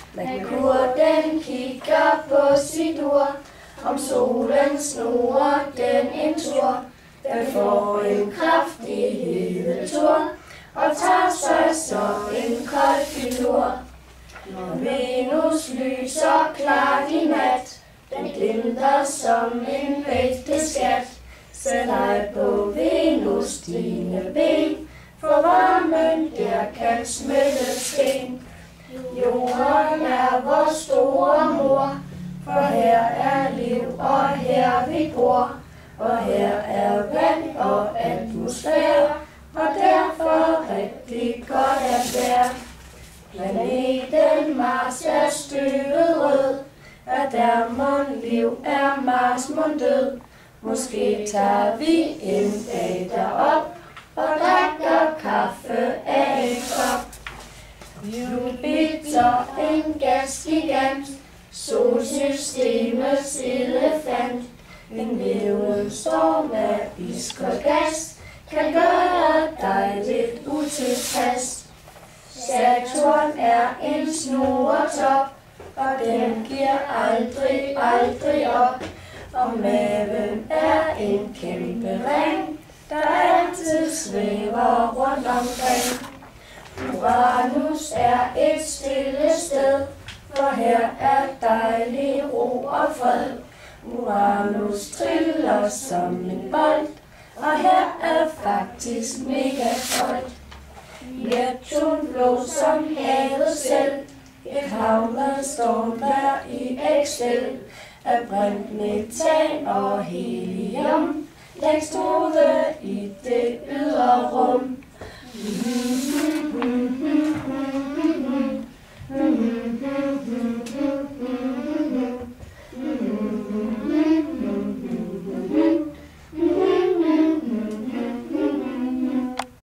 Merkur den kigger på sit ur, om solen snurrer den en tur. Den får en kraftig hedetur, og tager sig så en kold filur. Når Venus lyser klart i nat, den glimter som en vægtig skat. Sæt dig på Venus dine ben, for varmen der kan smelte sten. Jorden er vores store mor, for her er liv, og her vi bor. Og her er vand og atmosfære, og derfor rigtig godt at være. Planeten Mars er støvet rød, at der mon liv er Mars mon død. Måske tager vi en dag derop, og drikker kaffe af en kop. Jupiter, en gasgigant, solsystemets elefant. En vævende storm af iskold gas kan gøre dig lidt utilpas. Saturn er en snoretop, og den giver aldrig op. Og maven er en kæmpe ring, der altid svæver rundt omkring. Uranus er et stille sted, for her er dejlig ro og fred. Uranus triller som en bold, og her er faktisk mega koldt. Neptun blå som havet selv, et hav med stormvejr i Excel. Af brint metan og helium, længst ude i det ydre rum.